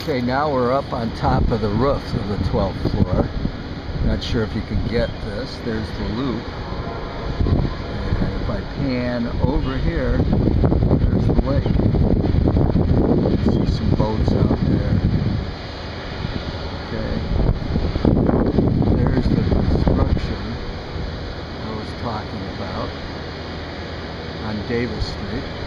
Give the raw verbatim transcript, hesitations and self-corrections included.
Okay, now we're up on top of the roof of the twelfth floor. Not sure if you can get this. There's the loop. And if I pan over here, there's the lake. See some boats out there. Okay. There's the construction I was talking about on Davis Street.